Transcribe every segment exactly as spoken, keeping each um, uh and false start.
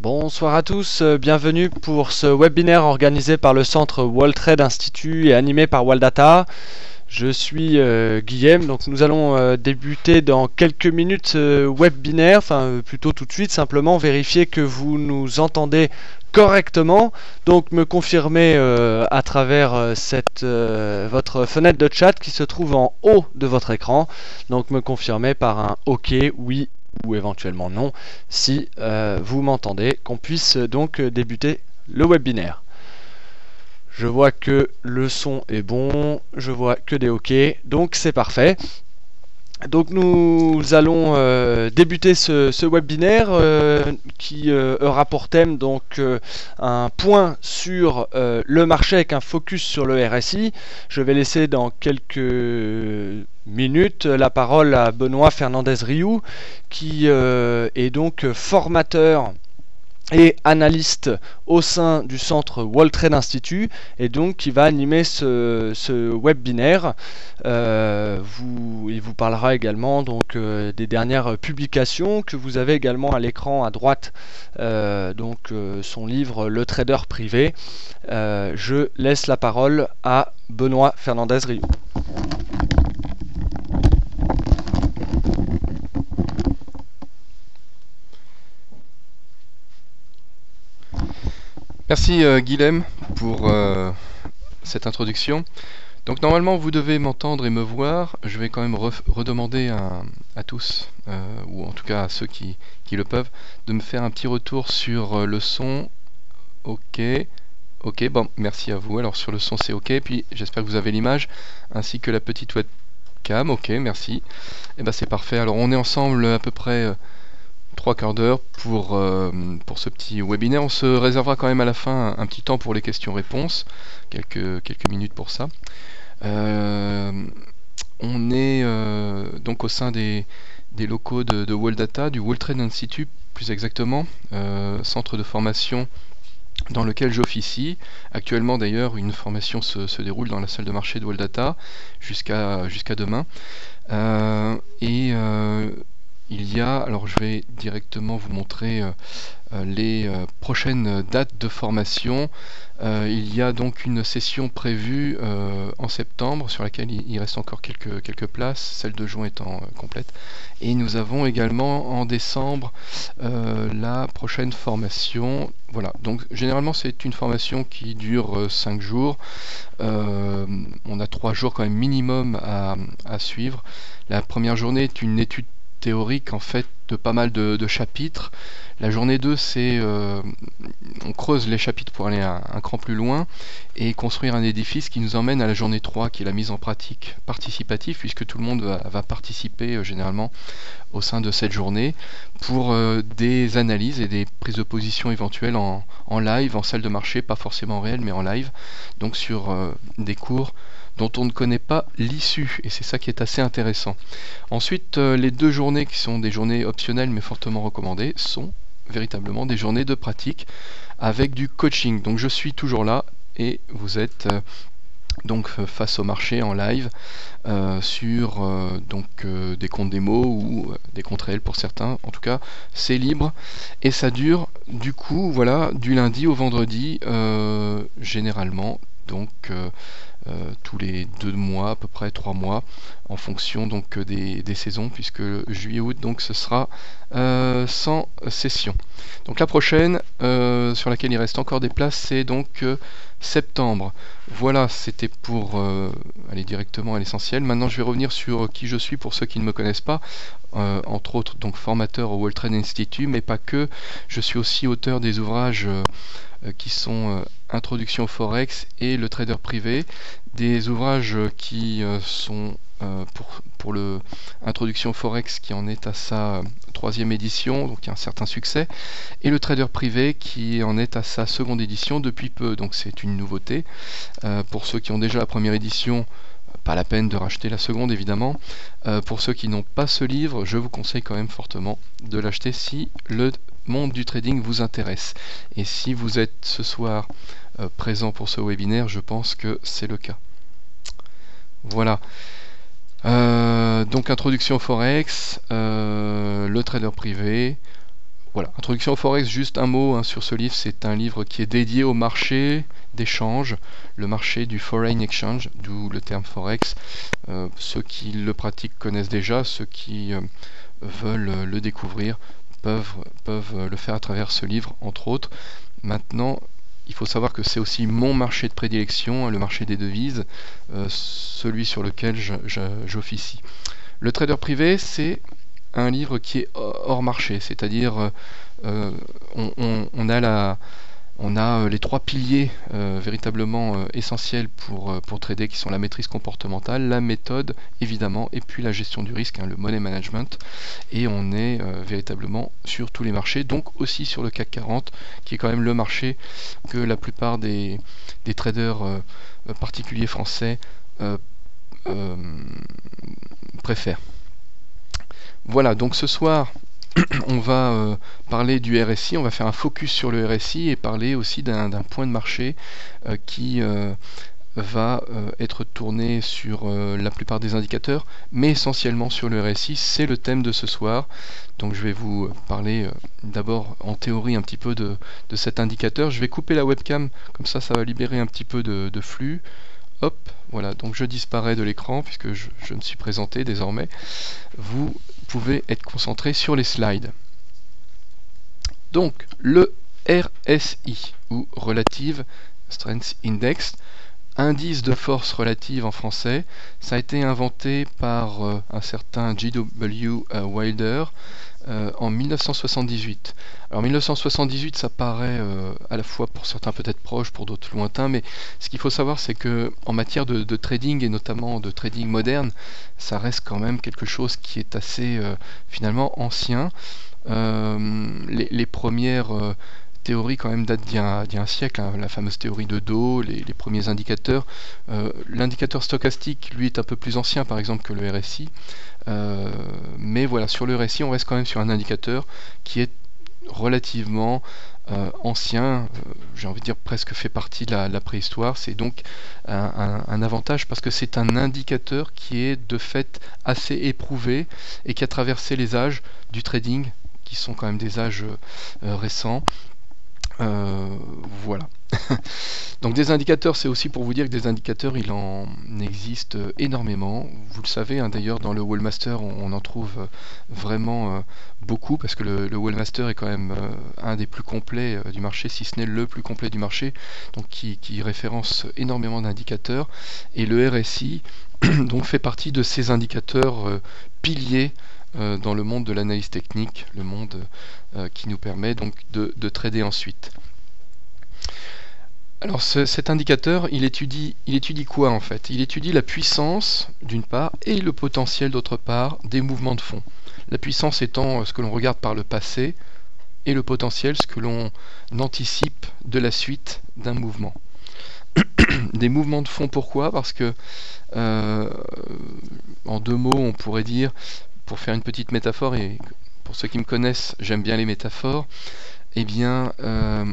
Bonsoir à tous, euh, bienvenue pour ce webinaire organisé par le centre World Trade Institute et animé par Waldata. Je suis euh, Guillaume, donc nous allons euh, débuter dans quelques minutes ce webinaire, enfin euh, plutôt tout de suite, simplement vérifier que vous nous entendez correctement. Donc me confirmer euh, à travers euh, cette, euh, votre fenêtre de chat qui se trouve en haut de votre écran. Donc me confirmer par un OK, oui ou éventuellement non, si euh, vous m'entendez, qu'on puisse donc débuter le webinaire. Je vois que le son est bon, je vois que des OK, donc c'est parfait. Donc nous allons euh, débuter ce, ce webinaire euh, qui euh, aura pour thème donc euh, un point sur euh, le marché avec un focus sur le R S I. Je vais laisser dans quelques minutes la parole à Benoît Fernandez-Rioux qui euh, est donc formateur et analyste au sein du centre World Trade Institute et donc qui va animer ce, ce webinaire. Euh, vous, il vous parlera également donc euh, des dernières publications que vous avez également à l'écran à droite, euh, donc euh, son livre Le Trader Privé. Euh, je laisse la parole à Benoît Fernandez-Rioux. Merci euh, Guilhem pour euh, cette introduction. Donc normalement vous devez m'entendre et me voir. Je vais quand même re redemander à, à tous, euh, ou en tout cas à ceux qui, qui le peuvent, de me faire un petit retour sur euh, le son. Ok, ok, bon merci à vous. Alors sur le son c'est ok, puis j'espère que vous avez l'image, ainsi que la petite webcam. Ok, merci. Et ben c'est parfait. Alors on est ensemble à peu près... Euh, trois quarts d'heure pour, euh, pour ce petit webinaire. On se réservera quand même à la fin un, un petit temps pour les questions-réponses, quelques, quelques minutes pour ça. Euh, on est euh, donc au sein des, des locaux de, de Waldata, du World Trade Institute plus exactement, euh, centre de formation dans lequel j'officie. Actuellement d'ailleurs une formation se, se déroule dans la salle de marché de Waldata jusqu'à jusqu'à demain. Euh, et euh, il y a, alors je vais directement vous montrer euh, euh, les euh, prochaines dates de formation. Euh, il y a donc une session prévue euh, en septembre sur laquelle il, il reste encore quelques, quelques places, celle de juin étant euh, complète. Et nous avons également en décembre euh, la prochaine formation. Voilà, donc généralement c'est une formation qui dure euh, cinq jours. Euh, on a trois jours quand même minimum à, à suivre. La première journée est une étude théorique en fait de pas mal de, de chapitres. La journée deux c'est euh, on creuse les chapitres pour aller un, un cran plus loin et construire un édifice qui nous emmène à la journée trois qui est la mise en pratique participative, puisque tout le monde va, va participer euh, généralement au sein de cette journée pour euh, des analyses et des prises de position éventuelles en, en live, en salle de marché, pas forcément en réel mais en live, donc sur euh, des cours dont on ne connaît pas l'issue, et c'est ça qui est assez intéressant. Ensuite, euh, les deux journées qui sont des journées optionnelles mais fortement recommandées sont véritablement des journées de pratique avec du coaching. Donc je suis toujours là et vous êtes euh, donc face au marché en live euh, sur euh, donc euh, des comptes démo ou euh, des comptes réels pour certains. En tout cas, c'est libre et ça dure du coup voilà du lundi au vendredi euh, généralement. Donc euh, euh, tous les deux mois, à peu près trois mois, en fonction donc des, des saisons, puisque juillet-août donc ce sera euh, sans session. Donc la prochaine, euh, sur laquelle il reste encore des places, c'est donc euh, septembre. Voilà, c'était pour euh, aller directement à l'essentiel. Maintenant je vais revenir sur qui je suis pour ceux qui ne me connaissent pas. Euh, entre autres donc formateur au World Trade Institute, mais pas que. Je suis aussi auteur des ouvrages euh, qui sont euh, Introduction au Forex et Le Trader Privé, des ouvrages qui euh, sont euh, pour, pour le Introduction au Forex qui en est à sa euh, troisième édition, donc il y a un certain succès, et Le Trader Privé qui en est à sa seconde édition depuis peu, donc c'est une nouveauté. Euh, pour ceux qui ont déjà la première édition, pas la peine de racheter la seconde évidemment. Euh, pour ceux qui n'ont pas ce livre, je vous conseille quand même fortement de l'acheter si le monde du trading vous intéresse. Et si vous êtes ce soir euh, présent pour ce webinaire, je pense que c'est le cas. Voilà. Euh, donc introduction au Forex, euh, le trader privé, Voilà, introduction au Forex, juste un mot hein, sur ce livre. C'est un livre qui est dédié au marché d'échange, le marché du foreign exchange, d'où le terme Forex. Euh, ceux qui le pratiquent connaissent déjà, ceux qui euh, veulent le découvrir peuvent, peuvent le faire à travers ce livre, entre autres. Maintenant, il faut savoir que c'est aussi mon marché de prédilection, le marché des devises, euh, celui sur lequel j'officie. Le trader privé, c'est un livre qui est hors marché, c'est-à-dire euh, on, on, on a la on a les trois piliers euh, véritablement euh, essentiels pour, euh, pour trader, qui sont la maîtrise comportementale, la méthode évidemment, et puis la gestion du risque, hein, le money management. Et on est euh, véritablement sur tous les marchés, donc aussi sur le C A C quarante, qui est quand même le marché que la plupart des, des traders euh, particuliers français euh, euh, préfèrent. Voilà, donc ce soir, on va euh, parler du R S I, on va faire un focus sur le R S I et parler aussi d'un point de marché euh, qui euh, va euh, être tourné sur euh, la plupart des indicateurs, mais essentiellement sur le R S I. C'est le thème de ce soir. Donc je vais vous parler euh, d'abord en théorie un petit peu de, de cet indicateur. Je vais couper la webcam, comme ça ça va libérer un petit peu de, de flux. Hop, voilà, donc je disparais de l'écran puisque je, je me suis présenté désormais. Vous pouvez être concentré sur les slides. Donc, le R S I, ou Relative Strength Index, indice de force relative en français, ça a été inventé par euh, un certain G W Euh, Wilder euh, en mille neuf cent soixante-dix-huit. Alors mille neuf cent soixante-dix-huit, ça paraît euh, à la fois pour certains peut-être proche, pour d'autres lointain, mais ce qu'il faut savoir, c'est que en matière de, de trading, et notamment de trading moderne, ça reste quand même quelque chose qui est assez euh, finalement ancien. Euh, les, les premières euh, théorie quand même date d'il y, y a un siècle, hein, la fameuse théorie de Dow, les, les premiers indicateurs. Euh, L'indicateur stochastique, lui, est un peu plus ancien, par exemple, que le R S I. Euh, mais voilà, sur le R S I, on reste quand même sur un indicateur qui est relativement euh, ancien, euh, j'ai envie de dire presque fait partie de la, la préhistoire. C'est donc un, un, un avantage parce que c'est un indicateur qui est de fait assez éprouvé et qui a traversé les âges du trading, qui sont quand même des âges euh, récents. Euh, voilà. Donc des indicateurs, c'est aussi pour vous dire que des indicateurs, il en existe énormément. Vous le savez, hein, d'ailleurs dans le Wallmaster, on, on en trouve vraiment euh, beaucoup, parce que le, le Wallmaster est quand même euh, un des plus complets euh, du marché, si ce n'est le plus complet du marché, donc qui, qui référence énormément d'indicateurs. Et le R S I donc fait partie de ces indicateurs euh, piliers Euh, dans le monde de l'analyse technique, le monde euh, qui nous permet donc de, de trader ensuite. Alors ce, cet indicateur, il étudie, il étudie quoi en fait? Il étudie la puissance d'une part et le potentiel d'autre part des mouvements de fond. La puissance étant ce que l'on regarde par le passé et le potentiel ce que l'on anticipe de la suite d'un mouvement. Des mouvements de fond, pourquoi? Parce que euh, en deux mots on pourrait dire, pour faire une petite métaphore, et pour ceux qui me connaissent, j'aime bien les métaphores, eh bien, euh,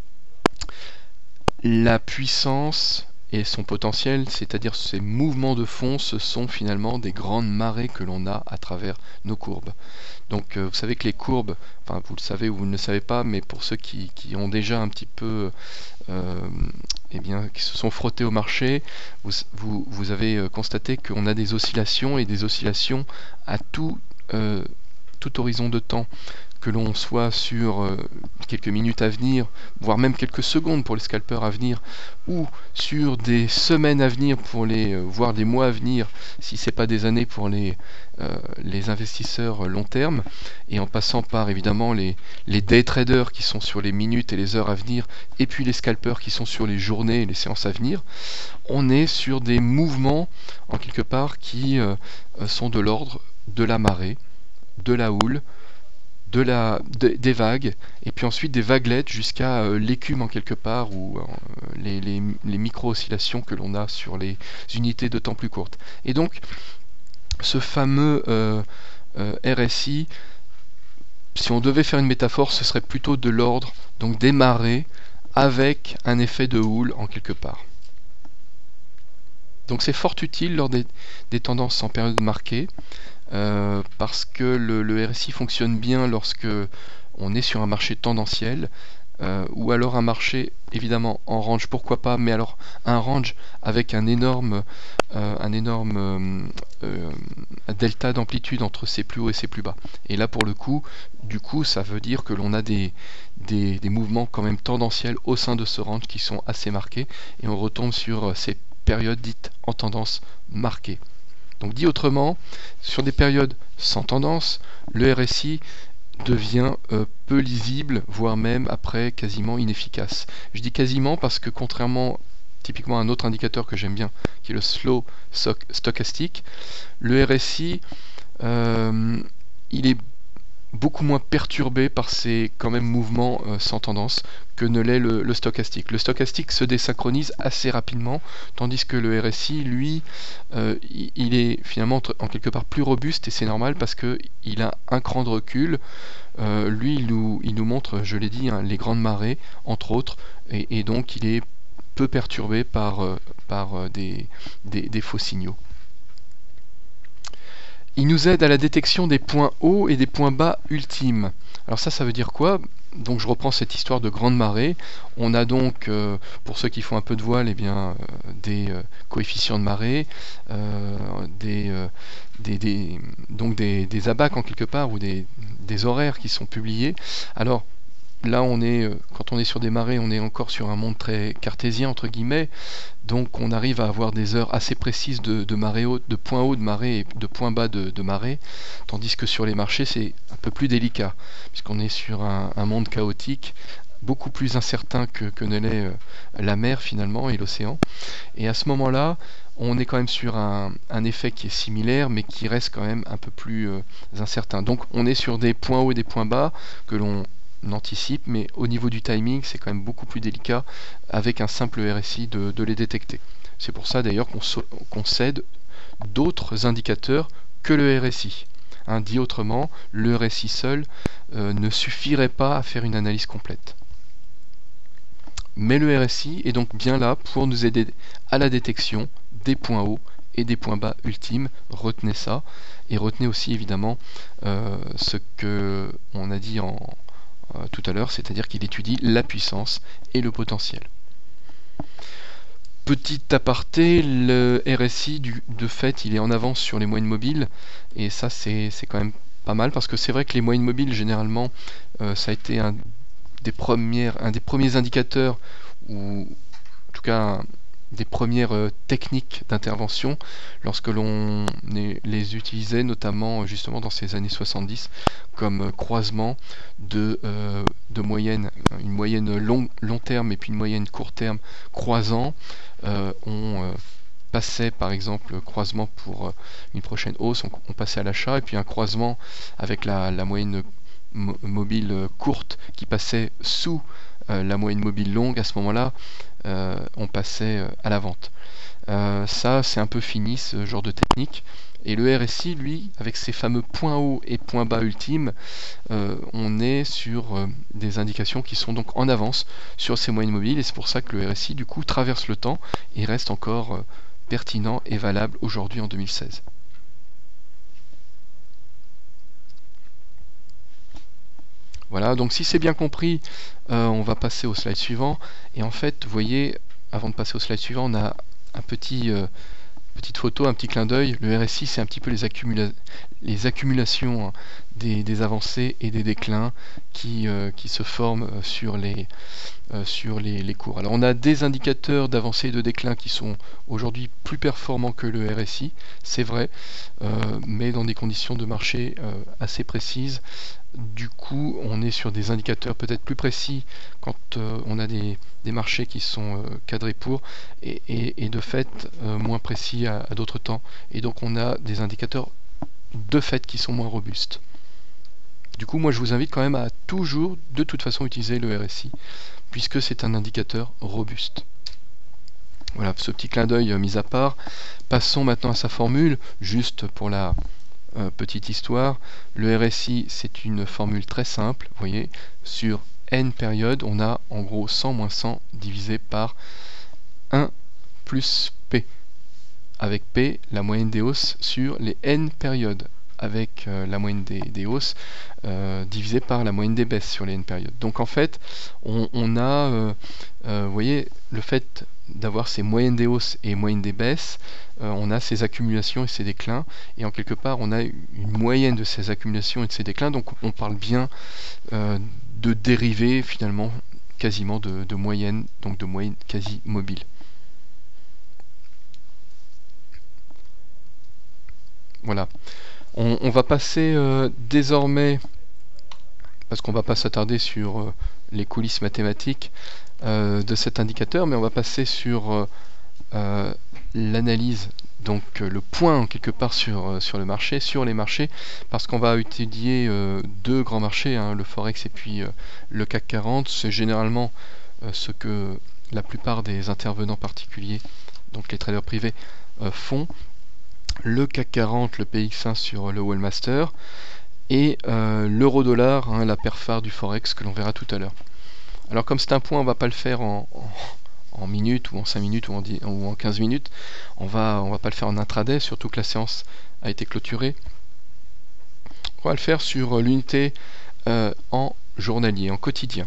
la puissance et son potentiel, c'est-à-dire ces mouvements de fond, ce sont finalement des grandes marées que l'on a à travers nos courbes. Donc euh, vous savez que les courbes, enfin vous le savez ou vous ne le savez pas, mais pour ceux qui, qui ont déjà un petit peu, euh, eh bien, qui se sont frottés au marché, vous, vous, vous avez constaté qu'on a des oscillations, et des oscillations à tout, euh, tout horizon de temps, que l'on soit sur euh, quelques minutes à venir, voire même quelques secondes pour les scalpers à venir, ou sur des semaines à venir, pour les, euh, voire des mois à venir, si ce n'est pas des années pour les, euh, les investisseurs long terme, et en passant par évidemment les, les day traders qui sont sur les minutes et les heures à venir, et puis les scalpers qui sont sur les journées et les séances à venir, on est sur des mouvements en quelque part qui euh, sont de l'ordre de la marée, de la houle, de la, de, des vagues, et puis ensuite des vaguelettes jusqu'à euh, l'écume en quelque part, ou euh, les, les, les micro-oscillations que l'on a sur les unités de temps plus courtes. Et donc, ce fameux euh, euh, R S I, si on devait faire une métaphore, ce serait plutôt de l'ordre donc des marées avec un effet de houle en quelque part. Donc c'est fort utile lors des, des tendances en période marquée, Euh, parce que le, le R S I fonctionne bien lorsque on est sur un marché tendanciel, euh, ou alors un marché évidemment en range, pourquoi pas, mais alors un range avec un énorme, euh, un énorme euh, euh, delta d'amplitude entre ses plus hauts et ses plus bas. Et là pour le coup, du coup ça veut dire que l'on a des, des, des mouvements quand même tendanciels au sein de ce range qui sont assez marqués, et on retombe sur ces périodes dites en tendance marquée. Donc dit autrement, sur des périodes sans tendance, le R S I devient euh, peu lisible, voire même après quasiment inefficace. Je dis quasiment parce que contrairement typiquement à un autre indicateur que j'aime bien, qui est le slow stochastique, le R S I, euh, il est beaucoup moins perturbé par ces quand même mouvements euh, sans tendance que ne l'est le, le stochastique. Le stochastique se désynchronise assez rapidement, tandis que le R S I, lui, euh, il est finalement en quelque part plus robuste, et c'est normal parce qu'il a un cran de recul. Euh, lui, il nous, il nous montre, je l'ai dit, hein, les grandes marées, entre autres, et, et donc il est peu perturbé par, euh, par euh, des, des, des faux signaux. Il nous aide à la détection des points hauts et des points bas ultimes. Alors ça, ça veut dire quoi? Donc je reprends cette histoire de grande marée. On a donc, euh, pour ceux qui font un peu de voile, eh bien, euh, des euh, coefficients de marée, euh, des, euh, des, des, donc des, des abacs en quelque part, ou des, des horaires qui sont publiés. Alors là, on est, quand on est sur des marées, on est encore sur un monde très cartésien, entre guillemets, donc on arrive à avoir des heures assez précises de, de marée haute, de point haut de marée et de point bas de, de marée, tandis que sur les marchés, c'est un peu plus délicat, puisqu'on est sur un, un monde chaotique, beaucoup plus incertain que, que ne l'est euh, la mer finalement, et l'océan. Et à ce moment-là, on est quand même sur un, un effet qui est similaire, mais qui reste quand même un peu plus euh, incertain. Donc on est sur des points hauts et des points bas que l'on anticipe, mais au niveau du timing, c'est quand même beaucoup plus délicat avec un simple R S I de, de les détecter. C'est pour ça d'ailleurs qu'on so qu'on cède d'autres indicateurs que le R S I. Hein, dit autrement, le R S I seul euh, ne suffirait pas à faire une analyse complète. Mais le R S I est donc bien là pour nous aider à la détection des points hauts et des points bas ultimes. Retenez ça, et retenez aussi évidemment euh, ce que on a dit en Euh, tout à l'heure, c'est-à-dire qu'il étudie la puissance et le potentiel. Petit aparté, le R S I, du, de fait, il est en avance sur les moyennes mobiles, et ça c'est quand même pas mal, parce que c'est vrai que les moyennes mobiles, généralement, euh, ça a été un des, premières, un des premiers indicateurs, ou en tout cas un, des premières euh, techniques d'intervention lorsque l'on les utilisait, notamment justement dans ces années soixante-dix, comme euh, croisement de, euh, de moyenne, une moyenne long, long terme et puis une moyenne court terme croisant. Euh, on euh, passait par exemple croisement pour euh, une prochaine hausse, on, on passait à l'achat, et puis un croisement avec la, la moyenne mo mobile euh, courte qui passait sous euh, la moyenne mobile longue. À ce moment-là, Euh, on passait euh, à la vente. Euh, ça, c'est un peu fini, ce genre de technique. Et le R S I, lui, avec ses fameux points hauts et points bas ultimes, euh, on est sur euh, des indications qui sont donc en avance sur ces moyennes mobiles, et c'est pour ça que le R S I, du coup, traverse le temps et reste encore euh, pertinent et valable aujourd'hui en deux mille seize. Voilà, donc si c'est bien compris, euh, on va passer au slide suivant. Et en fait, vous voyez, avant de passer au slide suivant, on a un petit, euh, petite photo, un petit clin d'œil. Le R S I, c'est un petit peu les, accumula les accumulations hein, des, des avancées et des déclins qui, euh, qui se forment euh, sur, les, euh, sur les, les cours. Alors on a des indicateurs d'avancée et de déclin qui sont aujourd'hui plus performants que le R S I, c'est vrai, euh, mais dans des conditions de marché euh, assez précises. Du coup, on est sur des indicateurs peut-être plus précis quand euh, on a des, des marchés qui sont euh, cadrés pour, et, et, et de fait euh, moins précis à, à d'autres temps. Et donc on a des indicateurs de fait qui sont moins robustes. Du coup, moi je vous invite quand même à toujours, de toute façon, utiliser le R S I, puisque c'est un indicateur robuste. Voilà, ce petit clin d'œil euh, mis à part. Passons maintenant à sa formule, juste pour la... Euh, petite histoire, le R S I c'est une formule très simple, vous voyez, sur n périodes, on a en gros cent moins cent divisé par un plus P, avec P la moyenne des hausses sur les n périodes. avec euh, la moyenne des, des hausses euh, divisé par la moyenne des baisses sur les n périodes. Donc en fait, on, on a, euh, euh, vous voyez, le fait d'avoir ces moyennes des hausses et moyennes des baisses, euh, on a ces accumulations et ces déclins, et en quelque part on a une moyenne de ces accumulations et de ces déclins, donc on parle bien euh, de dérivés finalement quasiment de, de moyenne, donc de moyenne quasi mobile. Voilà. On, on va passer euh, désormais, parce qu'on ne va pas s'attarder sur euh, les coulisses mathématiques euh, de cet indicateur, mais on va passer sur euh, euh, l'analyse, donc euh, le point quelque part sur, euh, sur le marché, sur les marchés, parce qu'on va étudier euh, deux grands marchés, hein, le Forex et puis euh, le C A C quarante. C'est généralement euh, ce que la plupart des intervenants particuliers, donc les traders privés, euh, font. Le C A C quarante, le P X un sur le Wallmaster, et euh, l'euro-dollar, hein, la paire phare du Forex que l'on verra tout à l'heure. Alors comme c'est un point, on ne va pas le faire en, en, en minutes ou en cinq minutes ou en, dix, ou en quinze minutes, on va, on va pas le faire en intraday, surtout que la séance a été clôturée. On va le faire sur l'unité euh, en journalier, en quotidien.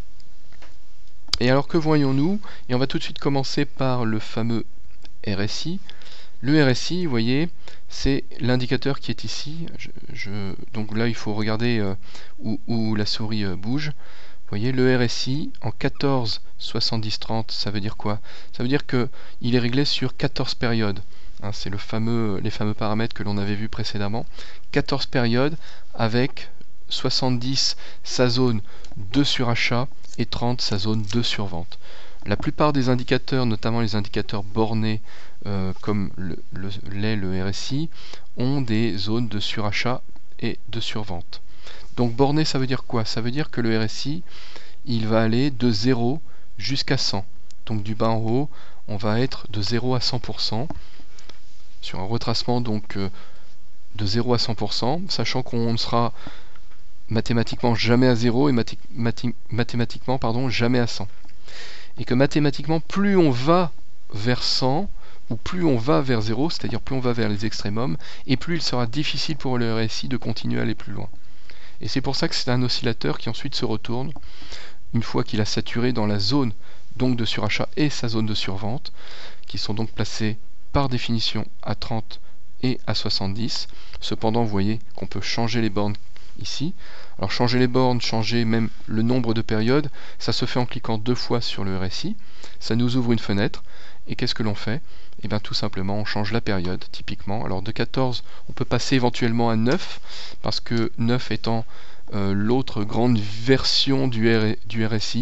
Et alors que voyons-nous? Et on va tout de suite commencer par le fameux R S I. Le R S I, vous voyez, c'est l'indicateur qui est ici. Je, je, donc là, il faut regarder euh, où, où la souris euh, bouge. Vous voyez, le R S I en quatorze, soixante-dix, trente, ça veut dire quoi? Ça veut dire qu'il est réglé sur quatorze périodes. Hein, c'est le fameux, les fameux paramètres que l'on avait vus précédemment. quatorze périodes avec soixante-dix sa zone de surachat et trente sa zone de survente. La plupart des indicateurs, notamment les indicateurs bornés euh, comme l'est le, le, le R S I, ont des zones de surachat et de survente. Donc borné, ça veut dire quoi? Ça veut dire que le R S I, il va aller de zéro jusqu'à cent. Donc du bas en haut, on va être de zéro à cent pour cent sur un retracement donc euh, de zéro à cent pour cent, sachant qu'on ne sera mathématiquement jamais à zéro et mathé mathé mathématiquement pardon, jamais à cent. Et que mathématiquement, plus on va vers cent, ou plus on va vers zéro, c'est-à-dire plus on va vers les extrémums, et plus il sera difficile pour le R S I de continuer à aller plus loin. Et c'est pour ça que c'est un oscillateur qui ensuite se retourne, une fois qu'il a saturé dans la zone donc de surachat et sa zone de survente, qui sont donc placés par définition à trente et à soixante-dix. Cependant, vous voyez qu'on peut changer les bornes ici. Alors changer les bornes, changer même le nombre de périodes, ça se fait en cliquant deux fois sur le R S I. Ça nous ouvre une fenêtre. Et qu'est-ce que l'on fait? Et bien tout simplement on change la période, typiquement. Alors de quatorze, on peut passer éventuellement à neuf, parce que neuf étant euh, l'autre grande version du, R du R S I.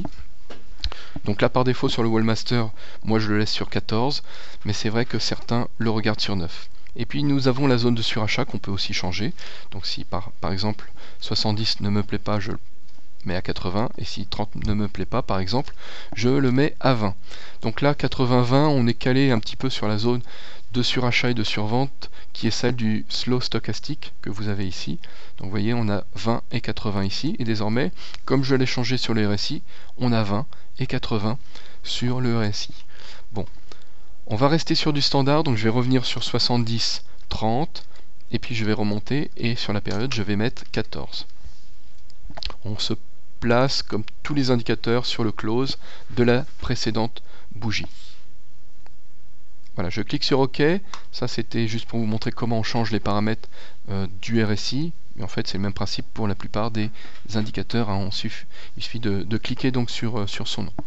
Donc là par défaut sur le Wallmaster, moi je le laisse sur quatorze, mais c'est vrai que certains le regardent sur neuf. Et puis nous avons la zone de surachat qu'on peut aussi changer. Donc si par, par exemple soixante-dix ne me plaît pas, je le mets à quatre-vingts. Et si trente ne me plaît pas, par exemple, je le mets à vingt. Donc là, quatre-vingts vingt, on est calé un petit peu sur la zone de surachat et de survente qui est celle du slow stochastique que vous avez ici. Donc vous voyez, on a vingt et quatre-vingts ici. Et désormais, comme je l'ai changé sur le R S I, on a vingt et quatre-vingts sur le R S I. Bon. On va rester sur du standard, donc je vais revenir sur soixante-dix, trente, et puis je vais remonter, et sur la période, je vais mettre quatorze. On se place, comme tous les indicateurs, sur le close de la précédente bougie. Voilà, je clique sur OK. Ça, c'était juste pour vous montrer comment on change les paramètres euh, du R S I. Mais en fait, c'est le même principe pour la plupart des indicateurs. Hein. On suffit, il suffit de, de cliquer donc sur, euh, sur son nom.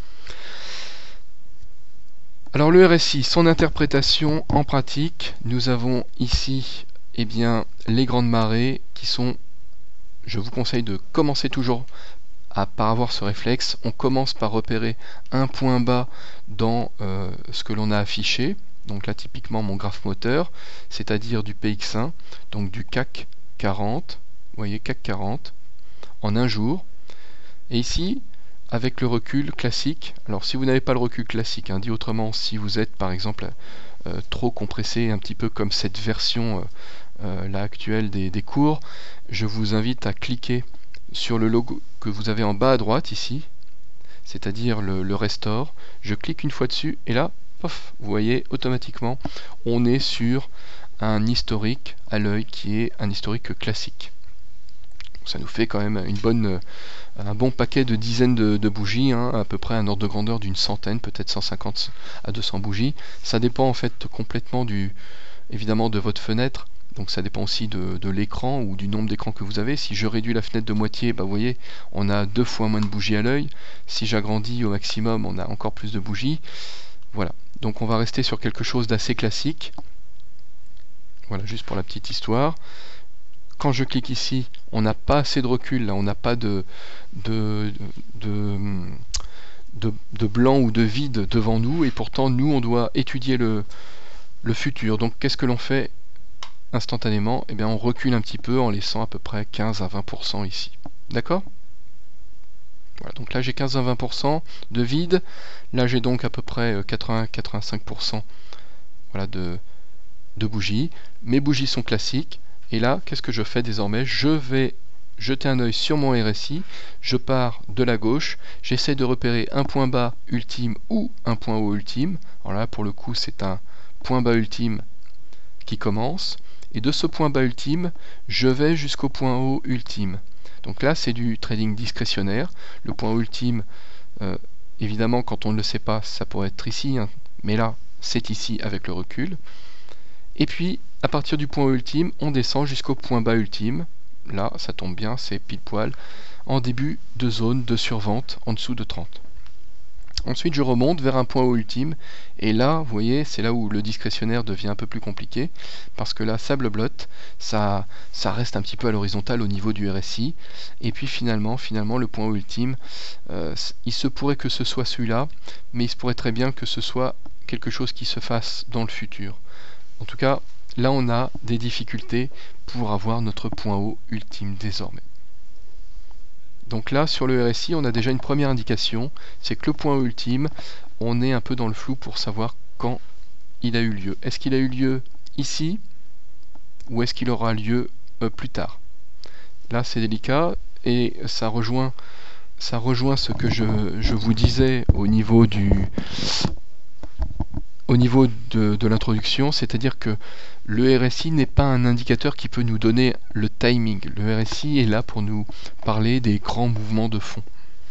Alors le R S I, son interprétation en pratique, nous avons ici eh bien, les grandes marées qui sont, je vous conseille de commencer toujours à, par avoir ce réflexe. On commence par repérer un point bas dans euh, ce que l'on a affiché. Donc là typiquement mon graphe moteur, c'est-à-dire du P X un, donc du C A C quarante, vous voyez C A C quarante, en un jour. Et ici, avec le recul classique, alors si vous n'avez pas le recul classique, hein, dit autrement, si vous êtes par exemple euh, trop compressé, un petit peu comme cette version euh, euh, là actuelle des, des cours, je vous invite à cliquer sur le logo que vous avez en bas à droite ici, c'est-à-dire le, le restore. Je clique une fois dessus et là, pof, vous voyez automatiquement, on est sur un historique à l'œil qui est un historique classique. Ça nous fait quand même une bonne, un bon paquet de dizaines de, de bougies, hein, à peu près un ordre de grandeur d'une centaine, peut-être cent cinquante à deux cents bougies. Ça dépend en fait complètement du, évidemment de votre fenêtre, donc ça dépend aussi de, de l'écran ou du nombre d'écrans que vous avez. Si je réduis la fenêtre de moitié, bah, vous voyez, on a deux fois moins de bougies à l'œil. Si j'agrandis au maximum, on a encore plus de bougies. Voilà, donc on va rester sur quelque chose d'assez classique. Voilà, juste pour la petite histoire. Quand je clique ici, on n'a pas assez de recul, là, on n'a pas de, de, de, de, de blanc ou de vide devant nous, et pourtant nous on doit étudier le, le futur. Donc qu'est-ce que l'on fait instantanément? Eh bien on recule un petit peu en laissant à peu près quinze à vingt pour cent ici. D'accord? Voilà, donc là j'ai quinze à vingt pour cent de vide, là j'ai donc à peu près quatre-vingts à quatre-vingt-cinq pour cent voilà, de, de bougies. Mes bougies sont classiques. Et là, qu'est-ce que je fais désormais? Je vais jeter un œil sur mon R S I, je pars de la gauche, j'essaie de repérer un point bas ultime ou un point haut ultime. Alors là, pour le coup, c'est un point bas ultime qui commence. Et de ce point bas ultime, je vais jusqu'au point haut ultime. Donc là, c'est du trading discrétionnaire. Le point haut ultime, euh, évidemment, quand on ne le sait pas, ça pourrait être ici, hein, mais là, c'est ici avec le recul. Et puis, à partir du point ultime, on descend jusqu'au point bas ultime. Là, ça tombe bien, c'est pile poil en début de zone de survente en dessous de trente. Ensuite, je remonte vers un point haut ultime. Et là, vous voyez, c'est là où le discrétionnaire devient un peu plus compliqué. Parce que là, ça bleu-blotte, ça, ça reste un petit peu à l'horizontale au niveau du R S I. Et puis finalement, finalement le point haut ultime, euh, il se pourrait que ce soit celui-là. Mais il se pourrait très bien que ce soit quelque chose qui se fasse dans le futur. En tout cas, là on a des difficultés pour avoir notre point haut ultime désormais. Donc là, sur le R S I, on a déjà une première indication, c'est que le point haut ultime, on est un peu dans le flou pour savoir quand il a eu lieu. Est-ce qu'il a eu lieu ici, ou est-ce qu'il aura lieu euh, plus tard? Là, c'est délicat, et ça rejoint, ça rejoint ce que je, je vous disais au niveau du... Au niveau de, de l'introduction, c'est-à-dire que le R S I n'est pas un indicateur qui peut nous donner le timing. Le R S I est là pour nous parler des grands mouvements de fond.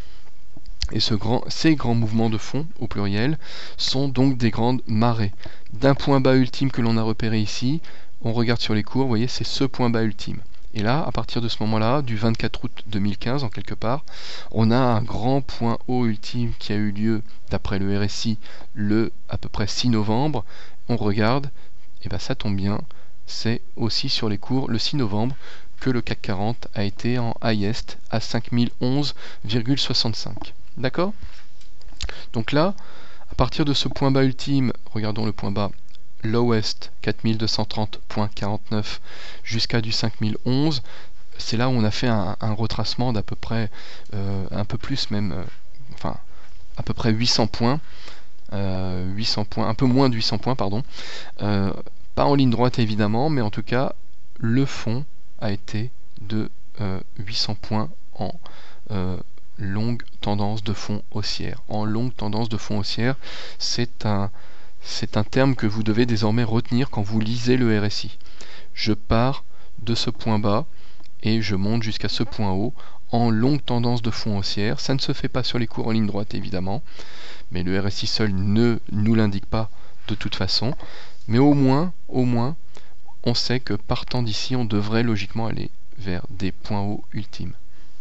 Et ce grand, ces grands mouvements de fond, au pluriel, sont donc des grandes marées. D'un point bas ultime que l'on a repéré ici, on regarde sur les cours, vous voyez, c'est ce point bas ultime. Et là, à partir de ce moment-là, du vingt-quatre août deux mille quinze, en quelque part, on a un grand point haut ultime qui a eu lieu, d'après le R S I, le à peu près six novembre. On regarde, et bien ça tombe bien, c'est aussi sur les cours le six novembre que le C A C quarante a été en highest à cinq mille onze virgule soixante-cinq. D'accord? Donc là, à partir de ce point bas ultime, regardons le point bas, lowest quatre mille deux cent trente virgule quarante-neuf jusqu'à du cinq mille onze, c'est là où on a fait un, un retracement d'à peu près euh, un peu plus même euh, enfin à peu près huit cents points, euh, huit cents points, un peu moins de huit cents points pardon, euh, pas en ligne droite évidemment, mais en tout cas le fond a été de euh, huit cents points en euh, longue tendance de fond haussière. En longue tendance de fond haussière, c'est un C'est un terme que vous devez désormais retenir quand vous lisez le R S I. Je pars de ce point bas et je monte jusqu'à ce point haut en longue tendance de fond haussière. Ça ne se fait pas sur les cours en ligne droite évidemment, mais le R S I seul ne nous l'indique pas de toute façon. Mais au moins, au moins, on sait que partant d'ici, on devrait logiquement aller vers des points hauts ultimes.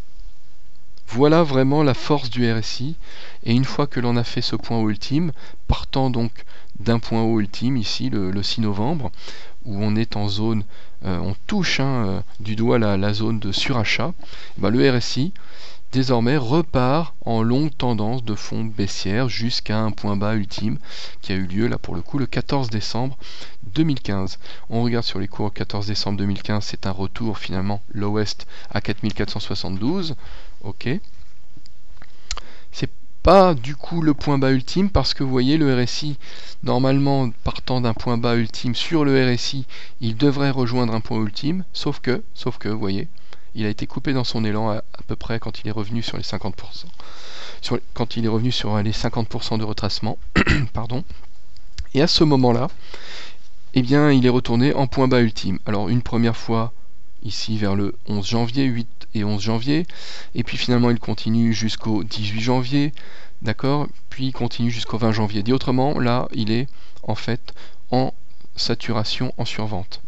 Voilà vraiment la force du R S I, et une fois que l'on a fait ce point haut ultime, partant donc d'un point haut ultime, ici le, le six novembre, où on est en zone, euh, on touche hein, euh, du doigt la, la zone de surachat, ben le R S I désormais repart en longue tendance de fond baissière jusqu'à un point bas ultime qui a eu lieu là pour le coup le quatorze décembre deux mille quinze. On regarde sur les cours quatorze décembre deux mille quinze, c'est un retour finalement lowest à quatre mille quatre cent soixante-douze. Ok. C'est pas du coup le point bas ultime parce que vous voyez le R S I normalement partant d'un point bas ultime sur le R S I, il devrait rejoindre un point ultime, sauf que, sauf que, vous voyez, il a été coupé dans son élan à, à peu près quand il est revenu sur les cinquante pour cent. Sur, quand il est revenu sur les cinquante pour cent de retracement, pardon. Et à ce moment-là, eh bien il est retourné en point bas ultime. Alors une première fois ici vers le onze janvier, huit et onze janvier, et puis finalement il continue jusqu'au dix-huit janvier, d'accord, puis il continue jusqu'au vingt janvier. Dit autrement, là il est en fait en saturation, en survente.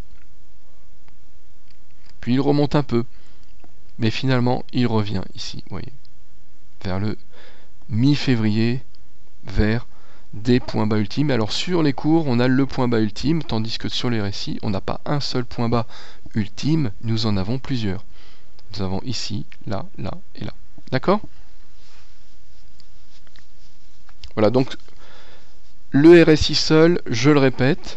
Puis il remonte un peu, mais finalement il revient ici, vous voyez, vers le mi-février, vers des points bas ultimes. Alors sur les cours, on a le point bas ultime, tandis que sur les récits, on n'a pas un seul point bas ultime, nous en avons plusieurs. Nous avons ici, là, là et là. D'accord? Voilà, donc le R S I seul, je le répète,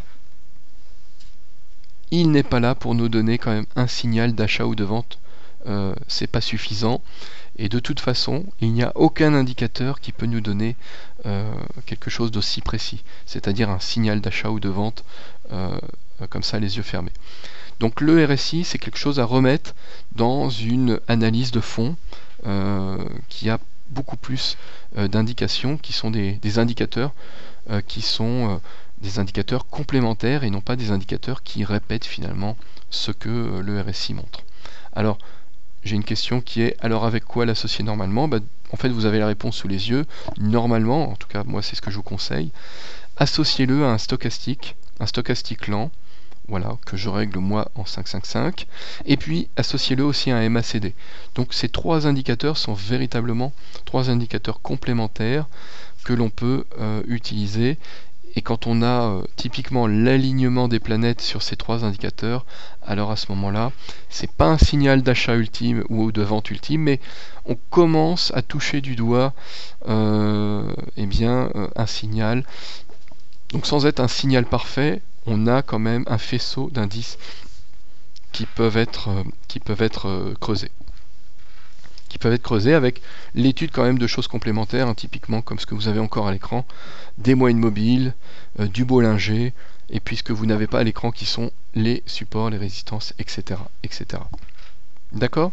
il n'est pas là pour nous donner quand même un signal d'achat ou de vente. Euh, c'est pas suffisant. Et de toute façon, il n'y a aucun indicateur qui peut nous donner euh, quelque chose d'aussi précis, c'est-à-dire un signal d'achat ou de vente, euh, comme ça les yeux fermés. Donc le R S I, c'est quelque chose à remettre dans une analyse de fond euh, qui a beaucoup plus euh, d'indications, qui sont des, des indicateurs euh, qui sont euh, des indicateurs complémentaires et non pas des indicateurs qui répètent finalement ce que euh, le R S I montre. Alors, j'ai une question qui est, alors avec quoi l'associer normalement? Bah, en fait, vous avez la réponse sous les yeux. Normalement, en tout cas, moi, c'est ce que je vous conseille. Associez-le à un stochastique, un stochastique lent, voilà, que je règle moi en cinq cinq cinq. Et puis, associez-le aussi à un M A C D. Donc, ces trois indicateurs sont véritablement trois indicateurs complémentaires que l'on peut euh, utiliser. Et quand on a euh, typiquement l'alignement des planètes sur ces trois indicateurs, alors à ce moment-là, c'est pas un signal d'achat ultime ou de vente ultime, mais on commence à toucher du doigt euh, eh bien, euh, un signal. Donc sans être un signal parfait, on a quand même un faisceau d'indices qui peuvent être, euh, qui peuvent être euh, creusés. qui peuvent être creusés avec l'étude quand même de choses complémentaires, hein, typiquement comme ce que vous avez encore à l'écran, des moyennes mobiles, euh, du Bollinger, et puis ce que vous n'avez pas à l'écran qui sont les supports, les résistances, et cetera et cetera. D'accord?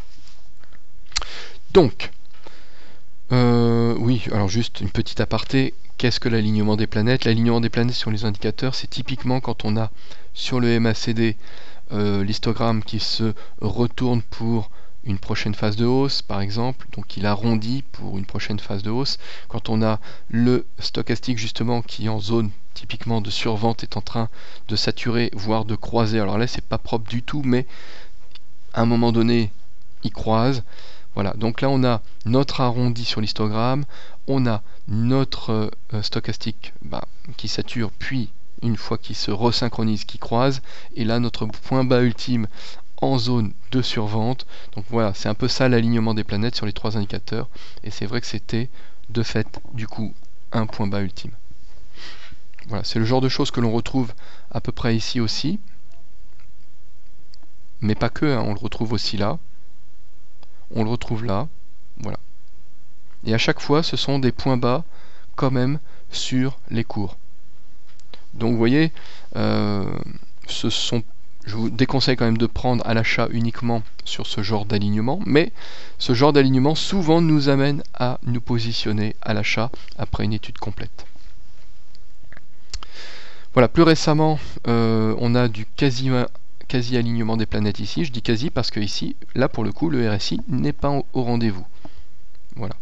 Donc, euh, oui, alors juste une petite aparté, qu'est-ce que l'alignement des planètes? L'alignement des planètes sur les indicateurs, c'est typiquement quand on a sur le M A C D euh, l'histogramme qui se retourne pour une prochaine phase de hausse par exemple, donc il arrondit pour une prochaine phase de hausse. Quand on a le stochastique justement qui en zone typiquement de survente est en train de saturer, voire de croiser, alors là c'est pas propre du tout, mais à un moment donné il croise. Voilà, donc là on a notre arrondi sur l'histogramme, on a notre euh, stochastique bah, qui sature, puis une fois qu'il se resynchronise, qui croise, et là notre point bas ultime en zone de survente. Donc voilà, c'est un peu ça l'alignement des planètes sur les trois indicateurs, et c'est vrai que c'était de fait du coup un point bas ultime. Voilà, c'est le genre de choses que l'on retrouve à peu près ici aussi, mais pas que, hein, on le retrouve aussi là, on le retrouve là, voilà. Et à chaque fois, ce sont des points bas quand même sur les cours. Donc vous voyez, euh, ce sont je vous déconseille quand même de prendre à l'achat uniquement sur ce genre d'alignement, mais ce genre d'alignement souvent nous amène à nous positionner à l'achat après une étude complète. Voilà, plus récemment, euh, on a du quasi, quasi alignement des planètes ici. Je dis quasi parce que ici, là pour le coup, le R S I n'est pas au rendez-vous. Voilà.